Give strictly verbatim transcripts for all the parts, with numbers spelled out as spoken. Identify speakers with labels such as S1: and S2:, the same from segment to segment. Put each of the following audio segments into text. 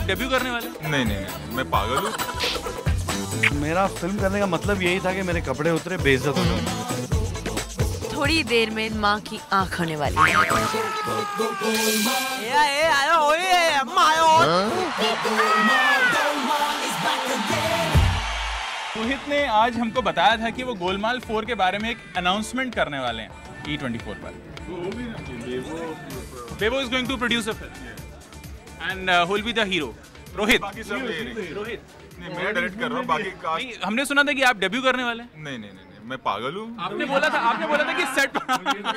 S1: Debut करने वाले?
S2: नहीं नहीं नहीं, मैं पागल हूँ।
S3: मेरा फिल्म करने का मतलब यही था कि मेरे कपड़े उतरे, बेइज्जत हो जाऊं।
S4: थोड़ी देर में माँ की आँख होने वाली है।
S1: रोहित ने आज हमको बताया था कि वो गोलमाल फोर के बारे में एक अनाउंसमेंट करने वाले हैं ई ट्वेंटी फोर पर। Bebo is going to produce a film and who will be the hero? Rohit.
S2: Rohit नहीं, मैं डायरेक्ट कर रहा हूँ, बाकी कास्ट।
S1: हमने सुना था कि आप डेब्यू करने वाले हैं।
S2: नहीं नहीं नहीं, मैं पागल हूँ।
S1: आपने बोला था आपने बोला था कि सेट पर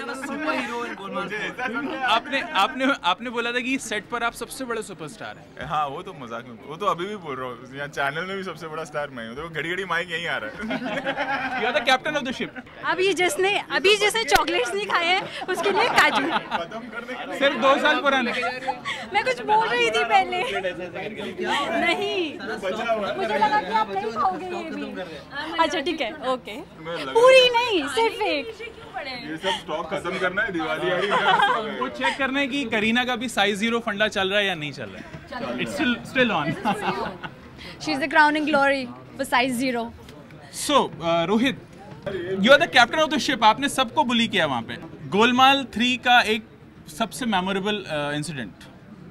S1: आपने आपने आपने बोला था कि सेट पर आप सबसे बड़े सुपरस्टार हैं।
S2: हाँ, वो तो मजाक में, वो तो अभी भी बोल रहा हूँ। यहाँ चैनल में भी सबसे बड़ा स्टार मैं हूँ। तो घड़ी घड़ी माइक यहीं आ रहा है।
S1: You are the captain of the ship.
S5: अभी जिसने अभी जिसने चॉकलेट्स नहीं खाए हैं उसके लिए काजू।
S1: सिर्फ दो साल पुराने।
S5: मैं कुछ बोल रही थी पहले। नहीं, मुझे लगा कि आप नहीं खाओगे ये भी। अच्छा ठीक है, ओके। पूरी नहीं, सिर्फ एक।
S2: ये सब स्टॉक खत्म करना है, दिवाली आ रही है।
S1: वो चेक करना है कि करीना का भी साइज जीरो फंडा चल रहा है या नहीं चल रहा है। It's still still on.
S5: She is the crowning glory for size zero.
S1: So Rohit, you are the captain of the ship. आपने सबको बुली किया वहां पे। गोलमाल थ्री का एक सबसे मेमोरेबल इंसिडेंट,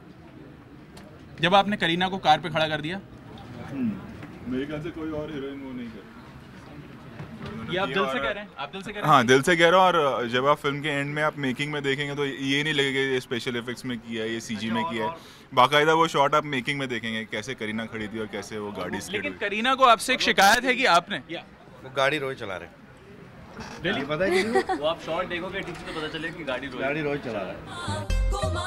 S1: जब आपने करीना को कार पे खड़ा कर दिया।
S2: मेरे ख्याल से कोई और हीरोइन वो नहीं कर।
S1: ये आप दिल से कह रहे हैं? आप दिल से कह रहे हैं?
S2: हाँ, दिल से कह रहा हूँ। और जब आप फिल्म के एंड में आप मेकिंग में देखेंगे तो ये नहीं लगेगा ये स्पेशल इफेक्ट्स में किया है, ये सीजी में किया है। बाकायदा वो शॉट आप मेकिंग में देखेंगे, कैसे करीना खड़ी थी और कैसे वो गाड़ी स्किड हुई।
S1: लेकिन करीना को आपसे एक शिकायत है कि आपने
S3: वो गाड़ी रोज चला रहे।
S1: Really?
S3: पता है कि
S6: वो आप शॉर्ट देखोगे ठीक से तो पता चलेगा कि गाड़ी रोज
S3: गाड़ी रोज चला रहा है।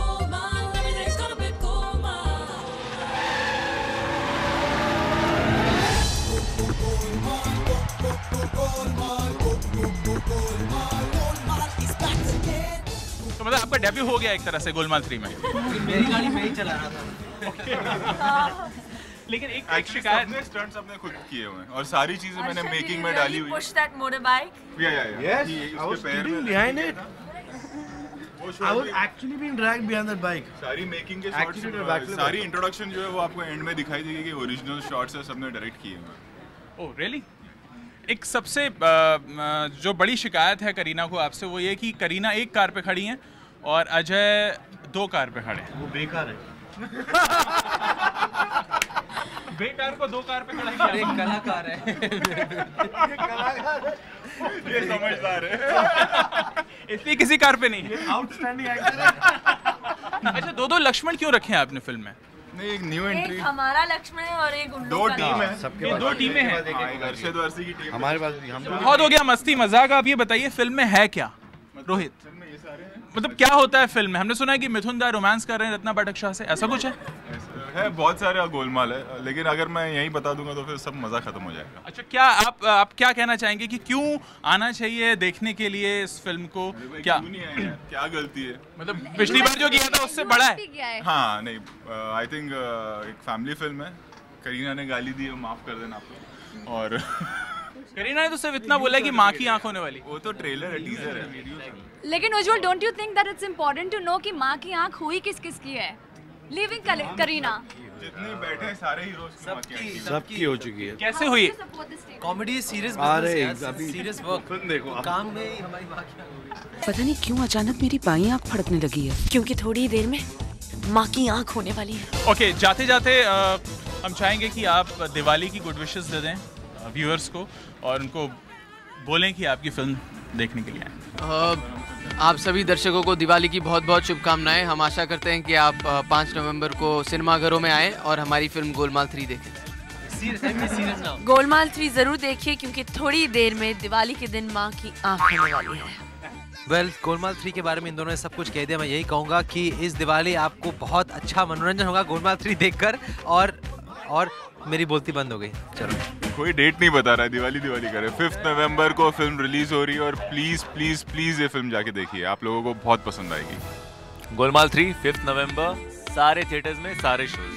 S1: तो मतलब आपका डेब्यू हो गया एक तरह से गोलमाल थ्री में।
S6: मेरी गाड़ी मैं ही चला रहा था।
S1: लेकिन एक एक शिकायत,
S2: सबने स्टंट्स अपने खुद किए हुए हैं और सारी चीजें मैंने मेकिंग में डाली हुई है।
S4: Push that motorbike.
S2: या या या
S3: Yes,
S2: ये
S3: I was
S2: उसके पैर
S3: sitting
S2: में
S3: behind it.
S2: वो
S3: I
S2: shot
S3: was
S2: भी-
S3: actually being dragged behind that bike.
S2: सारी मेकिंग के
S3: Actually,
S2: शॉट्स,
S3: मैं backflip
S2: सारी
S3: करता
S2: इंट्रोडक्शन जो है वो आपको एंड में दिखाई देगी कि ओरिजिनल शॉट्स है, सबने डायरेक्ट किए हैं।
S1: Oh really? एक सबसे अ, अ, जो बड़ी शिकायत है करीना को आपसे वो ये कि करीना एक कार पे खड़ी हैं और अजय दो कार पे खड़े हैं।
S3: वो बेकार है।
S1: बेकार को दो कार पे खड़ा किया।
S6: एक कलाकार है।
S2: ये समझदार है।
S1: इसलिए किसी कार पे नहीं है।
S3: आउटस्टैंडिंग एक्टर है।
S1: अच्छा, दो दो लक्ष्मण क्यों रखे हैं आपने फिल्म में?
S2: नहीं, एक न्यू
S4: एक
S2: एंट्री,
S4: हमारा लक्ष्मण है और एक उल्लू
S2: दो
S4: का
S2: टीम है।
S3: सबके
S1: ये
S3: पास
S1: दो टीमें हैं।
S2: हाँ, एक अरशद वारसी की टीम।
S3: हमारे पास भी हम
S1: बहुत हो गया मस्ती मजाक। आप ये बताइए फिल्म में है क्या रोहित?
S2: फिल्म में ये सारे हैं।
S1: मतलब क्या होता है फिल्म में? हमने सुना है कि मिथुन दा रोमांस कर रहे हैं रत्ना पाठक शाह से, ऐसा कुछ है?
S2: है बहुत सारे गोलमाल है, लेकिन अगर मैं यही बता दूंगा तो फिर सब मजा खत्म हो जाएगा।
S1: अच्छा, क्या आप आप क्या कहना चाहेंगे कि क्यों आना चाहिए देखने के लिए इस फिल्म को? क्या
S2: क्यों नहीं आए यार? क्या गलती है?
S1: मतलब पिछली बार जो किया था उससे बड़ा है?
S2: हाँ नहीं, आई थिंक एक फैमिली फिल्म है। करीना ने गाली दी है, माफ कर देना आप। और
S1: करीना ने तो सिर्फ इतना बोला कि माँ की आंख होने वाली।
S2: वो तो ट्रेलर है, टीजर है।
S5: लेकिन Ujjwal, don't you think that it's important to know कि माँ की आंख हुई किस किस की है? लिविंग करीना।
S2: जितने बैठे हैं सारे हीरोज
S6: सबकी
S3: सबकी हो चुकी है।
S1: कैसे हुई?
S6: कॉमेडी सीरियस
S3: अरे,
S6: बिजनेस
S3: अभी-
S6: सीरियस वर्क।
S3: फिल्म देखो।
S6: काम में ही हमारी बाकी
S4: पता नहीं क्यों अचानक मेरी बाईं आंख फड़कने लगी है, क्योंकि थोड़ी देर में माँ की आंख होने वाली है।
S1: ओके, जाते जाते अ, हम चाहेंगे कि आप दिवाली की गुड विशेस दे दें व्यूअर्स को और उनको बोलें कि आपकी फिल्म देखने के लिए आए।
S7: आप सभी दर्शकों को दिवाली की बहुत बहुत शुभकामनाएं। हम आशा करते हैं कि आप पाँच नवंबर को सिनेमाघरों में आएँ और हमारी फिल्म गोलमाल थ्री देखें।
S6: सीरियस ना
S4: गोलमाल थ्री जरूर देखिए, क्योंकि थोड़ी देर में दिवाली के दिन माँ की आंख होने वाली है।
S6: वेल well, गोलमाल थ्री के बारे में इन दोनों ने सब कुछ कह दिया। मैं यही कहूँगा कि इस दिवाली आपको बहुत अच्छा मनोरंजन होगा गोलमाल थ्री देखकर। और और मेरी बोलती बंद हो गई। चलो,
S2: कोई डेट नहीं बता रहा है, दिवाली दिवाली करे। फिफ्थ नवंबर को फिल्म रिलीज हो रही है और प्लीज प्लीज प्लीज ये फिल्म जाके देखिए, आप लोगों को बहुत पसंद आएगी।
S8: गोलमाल थ्री फिफ्थ नवंबर, सारे थिएटर्स में, सारे शोज।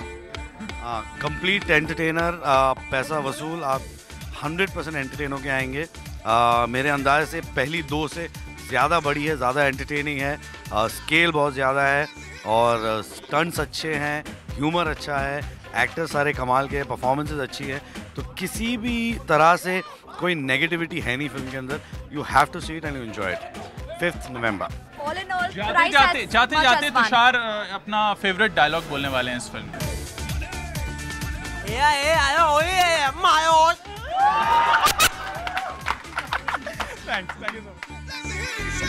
S3: कंप्लीट एंटरटेनर, पैसा वसूल। आप हंड्रेड परसेंट एंटरटेन होके आएंगे। आ, मेरे अंदाज से पहली दो से ज़्यादा बड़ी है, ज़्यादा एंटरटेनिंग है, स्केल बहुत ज़्यादा है और स्टंट्स अच्छे हैं, ह्यूमर अच्छा है, एक्टर सारे कमाल के, परफॉर्मेंसेज अच्छी है, तो किसी भी तरह से कोई नेगेटिविटी है नहीं फिल्म के अंदर. You have to see it and you enjoy it. Fifth November.
S5: All in all,
S1: जाते
S5: price
S1: जाते
S5: as
S1: जाते
S5: much
S1: जाते
S5: as fun.
S1: तुषार अ, अपना फेवरेट डायलॉग बोलने वाले हैं इस फिल्म में. Thanks, thank you so much.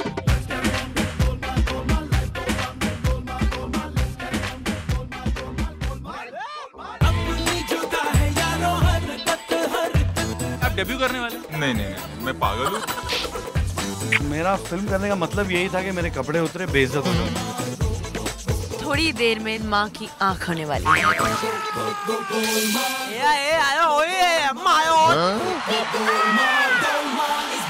S1: आप डेब्यू करने वाले?
S2: नहीं नहीं नहीं मैं पागल हूँ.
S3: मेरा फिल्म करने का मतलब यही था कि मेरे कपड़े उतरे, बेइज्जत हो गए.
S4: थोड़ी देर में माँ की आँख होने वाली है.
S6: ए, ए, आयो, ओए, अम्मा, आयो।